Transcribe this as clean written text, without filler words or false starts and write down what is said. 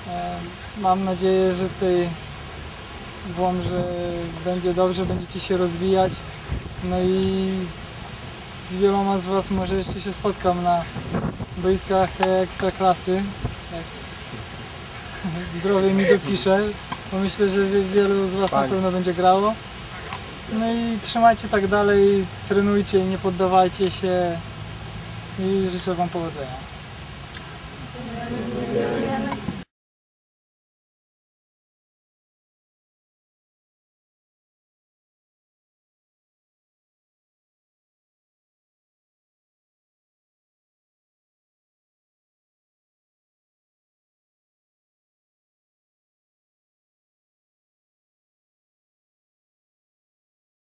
Mam nadzieję, że tutaj w Łomży będzie dobrze, będziecie się rozwijać. No i z wieloma z Was może jeszcze się spotkam na boiskach Ekstraklasy. Jak zdrowie mi dopisze, bo myślę, że wielu z Was na pewno będzie grało. No i trzymajcie tak dalej, trenujcie, nie poddawajcie się i życzę Wam powodzenia.